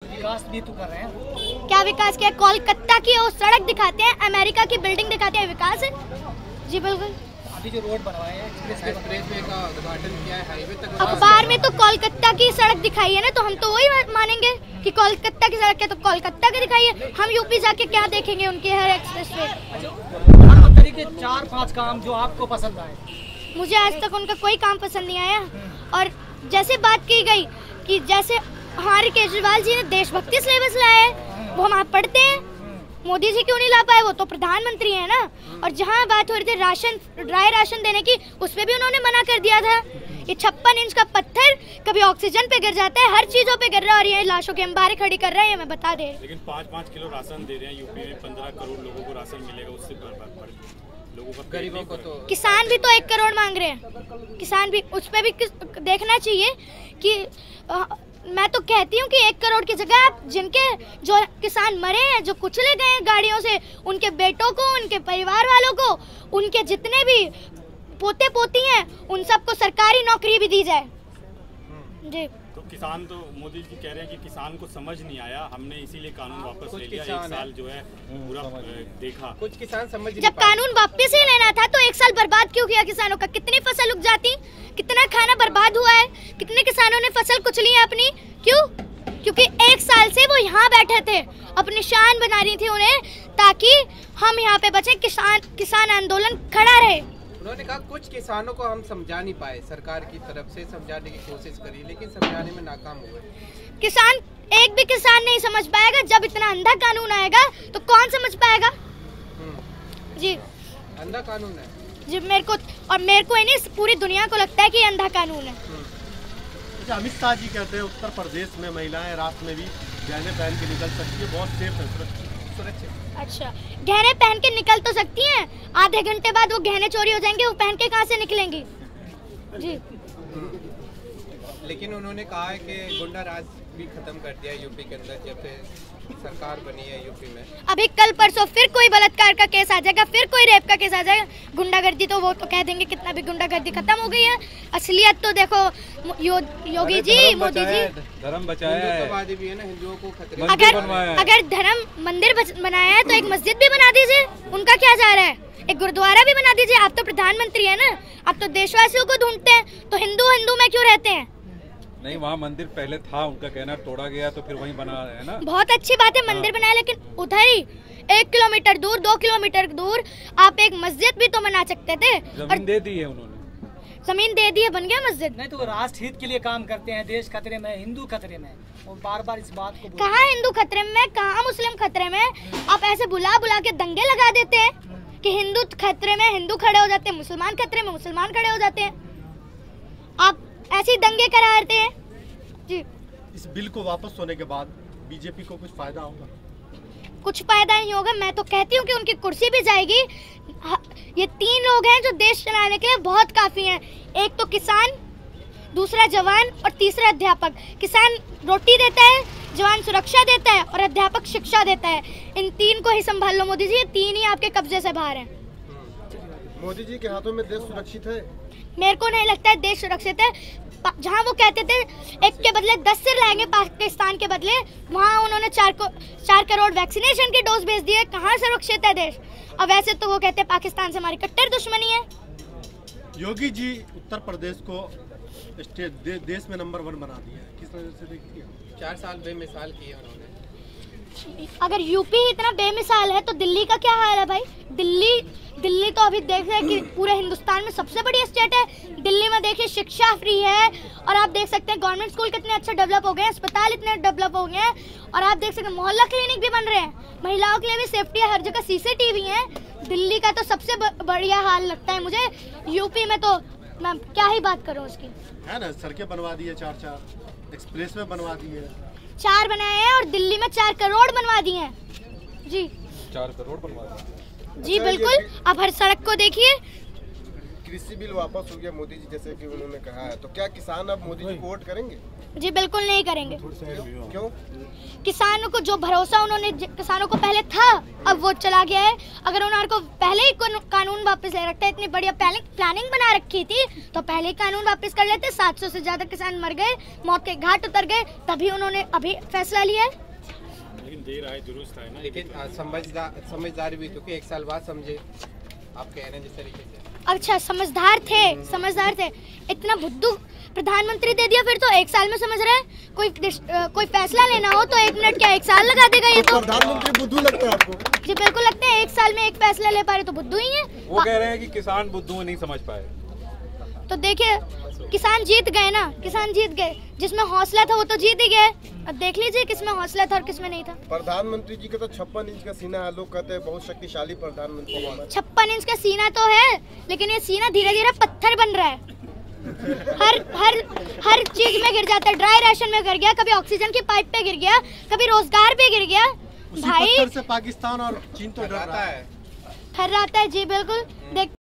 विकास भी तो कर रहे हैं। क्या विकास किया? कोलकाता की वो सड़क दिखाते हैं, अमेरिका की बिल्डिंग दिखाते हैं, विकास है? जी बिल्कुल। अभी जो रोड बनवाए हैं, एक्सप्रेसवे का उद्घाटन किया है, हाईवे तक अखबार में तो कोलकाता की सड़क दिखाई है ना, तो हम तो वही मानेंगे कि कोलकाता की सड़क है तो कोलकाता की दिखाई है। हम यूपी जाके क्या देखेंगे उनके हर एक्सप्रेसवे? प्रधानमंत्री के 4-5 काम जो आपको पसंद आए। मुझे आज तक उनका कोई काम पसंद नहीं आया। और जैसे बात की गई कि जैसे हमारे केजरीवाल जी ने देशभक्ति सिलेबस लाया है, वो हम आप पढ़ते हैं, मोदी जी क्यों नहीं ला पाए? वो तो प्रधानमंत्री है ना। और जहाँ बात हो रही थी राशन, ड्राई राशन देने की, उस पे भी उन्होंने मना कर दिया था। ये 56 इंच का पत्थर कभी ऑक्सीजन पे गिर जाता है, हर चीजों पे गिर रहा है, और ये लाशों के अंबारे खड़ी कर रहे हैं, मैं बता दे। लेकिन 5-5 किलो राशन दे रहे हैं यूपी में, 15 करोड़ लोगों को राशन मिलेगा, उससे लोगों का गरीबों को तो किसान भी तो 1 करोड़ मांग रहे हैं। किसान भी, उस पर भी देखना चाहिए कि मैं तो कहती हूँ कि 1 करोड़ की जगह आप जिनके जो किसान मरे हैं, जो कुचले गए हैं गाड़ियों से, उनके बेटों को, उनके परिवार वालों को, उनके जितने भी पोते पोती हैं, उन सबको सरकारी नौकरी भी दी जाए। जी। तो किसान तो मोदी जी कह रहे हैं कि किसान को समझ नहीं आया, हमने इसीलिए कानून वापस ले लिया। 1 साल जो है पूरा देखा, कुछ किसान समझ जब कानून वापस ही लेना था तो 1 साल बर्बाद क्यों किया किसानों का? कितनी फसल उग जाती, कितना खाना बर्बाद हुआ है, कितने किसानों ने फसल कुचली है अपनी। क्यों? क्योंकि 1 साल से वो यहाँ बैठे थे, अपनी शान बना रही थी उन्हें, ताकि हम यहाँ पे बचे, किसान आंदोलन खड़ा रहे। उन्होंने कहा कुछ किसानों को हम समझा नहीं पाए, सरकार की तरफ से समझाने की कोशिश करी, लेकिन समझाने में नाकाम हुए। किसान, एक भी किसान नहीं समझ पाएगा। जब इतना अंधा कानून आएगा तो कौन समझ पाएगा? जी, अंधा कानून है जी। मेरे को ही नहीं, पूरी दुनिया को लगता है कि अंधा कानून है। अच्छा, अमित शाह जी कहते हैं उत्तर प्रदेश में महिलाएं रात में भी गहने पहन के निकल सकती है, बहुत सेफ है, सुरक्षित। अच्छा, गहने पहन के निकल तो सकती हैं, आधे घंटे बाद वो गहने चोरी हो जाएंगे, वो पहन के कहाँ से निकलेंगी? जी। लेकिन उन्होंने कहा है कि गुंडा राज भी खत्म कर दिया यूपी के अंदर, जब से सरकार बनी है यूपी में। अभी कल परसों फिर कोई बलात्कार का केस आ जाएगा, फिर कोई रेप का केस आ जाएगा। गुंडागर्दी तो वो तो कह देंगे कितना भी गुंडागर्दी खत्म हो गई है। असलियत तो देखो योगी जी, मोदी जी धर्म बचाया है, भी है ना, हिंदुओं को खतरे। अगर धर्म मंदिर बनाया है तो एक मस्जिद भी बना दीजिए, उनका क्या जा रहा है? एक गुरुद्वारा भी बना दीजिए। आप तो प्रधानमंत्री है ना, आप तो देशवासियों को ढूंढते हैं, तो हिंदू में क्यों रहते हैं? नहीं, वहाँ मंदिर पहले था, उनका कहना तोड़ा गया तो फिर वहीं बना है ना। बहुत अच्छी बात है, मंदिर बनाया, लेकिन उधर ही 1 किलोमीटर दूर, 2 किलोमीटर दूर आप एक मस्जिद भी तो बना सकते थे। जमीन दे दी है उन्होंने, जमीन दे दी है, बन गया मस्जिद। नहीं तो वो राष्ट्र हित के लिए काम करते हैं। देश खतरे में, हिंदू खतरे में, और बार-बार इस बात को कहाँ हिंदू खतरे में, कहाँ मुस्लिम खतरे में? आप ऐसे बुला के दंगे लगा देते हैं कि हिंदू खतरे में हिंदू खड़े हो जाते हैं, मुसलमान खतरे में मुसलमान खड़े हो जाते हैं। आप ऐसे दंगे कराते हैं। जी। इस बिल को वापस होने के बाद बीजेपी को कुछ फायदा होगा? कुछ फायदा नहीं होगा। मैं तो कहती हूँ कि उनकी कुर्सी भी जाएगी। ये 3 लोग हैं जो देश चलाने के लिए बहुत काफी हैं। एक तो किसान, दूसरा जवान और तीसरा अध्यापक। किसान रोटी देता है, जवान सुरक्षा देता है और अध्यापक शिक्षा देता है। इन 3 को ही संभाल लो मोदी जी, ये 3 ही आपके कब्जे से बाहर हैं। मोदी जी के हाथों में देश सुरक्षित है? मेरे को नहीं लगता है देश सुरक्षित है। जहाँ वो कहते थे 1 के बदले 10 सिर लाएंगे पाकिस्तान के बदले, वहाँ उन्होंने 4 करोड़ वैक्सीनेशन के डोज भेज दिए। कहाँ सुरक्षित है देश? अब वैसे तो वो कहते हैं पाकिस्तान से हमारी कट्टर दुश्मनी है। योगी जी उत्तर प्रदेश को देश में नंबर 1 बना दिया है, किस नजर से देखती है? 4 साल बेमिसाल किए उन्होंने। अगर यूपी इतना बेमिसाल है तो दिल्ली का क्या हाल है भाई? दिल्ली तो अभी देख रहे हैं कि पूरे हिंदुस्तान में सबसे बड़ी स्टेट है। दिल्ली में देखिए शिक्षा फ्री है, और आप देख सकते हैं गवर्नमेंट स्कूल कितने अच्छे डेवलप हो गए हैं, अस्पताल इतने डेवलप हो गए हैं, और आप देख सकते हैं मोहल्ला क्लिनिक भी बन रहे हैं। महिलाओं के लिए भी सेफ्टी है, हर जगह सीसीटीवी है। दिल्ली का तो सबसे बढ़िया हाल लगता है मुझे। यूपी में तो मैं क्या ही बात करूँ उसकी, है ना। सड़कें बनवा दी है, 4 एक्सप्रेस वे बनवा दी है, 4 बनाए हैं, और दिल्ली में 4 करोड़ बनवा दिए हैं। जी, 4 करोड़ बनवा दिए। जी बिल्कुल। आप हर सड़क को देखिए, कृषि बिल वापस हो गया मोदी जी जैसे कि उन्होंने कहा है, तो क्या किसान अब मोदी जी को वोट करेंगे? जी बिल्कुल नहीं करेंगे। क्यों? किसानों को जो भरोसा उन्होंने किसानों को पहले था, अब वो चला गया है। अगर उन्होंने को पहले ही कानून वापस ले रखता है, इतनी बढ़िया प्लानिंग बना रखी थी, तो पहले ही कानून वापस कर लेते। 700 से ज्यादा किसान मर गए, मौत के घाट उतर गए, तभी उन्होंने अभी फैसला लिया है। लेकिन देर आए दुरुस्त है ना। लेकिन समझदारी भी तो कि 1 साल बाद समझे, आप कह रहे हैं जिस तरीके से। अच्छा, समझदार थे। इतना बुद्धू प्रधानमंत्री दे दिया, फिर तो 1 साल में समझ रहे हैं। कोई फैसला लेना हो तो 1 मिनट क्या 1 साल लगा देगा ये तो। प्रधानमंत्री बुद्धू लगता है आपको? जी बिल्कुल लगता है, 1 साल में एक फैसला ले पा रहे तो बुद्धू ही है। वो कह रहे हैं कि किसान बुद्धू नहीं समझ पाए। तो देखिए, किसान जीत गए ना, किसान जीत गए। जिसमें हौसला था वो तो जीत ही गए। अब देख लीजिए किसमें हौसला था और किसमें नहीं था। प्रधानमंत्री जी का तो 56 इंच का सीना है, लोग कहते हैं बहुत शक्तिशाली प्रधानमंत्री। 56 इंच का सीना तो है, लेकिन ये सीना धीरे धीरे पत्थर बन रहा है। हर चीज में गिर जाता है। ड्राई राशन में गिर गया, कभी ऑक्सीजन की पाइप पे गिर गया, कभी रोजगार पे गिर गया। भाई से पाकिस्तान और चीन तो डरता है। जी बिल्कुल। देख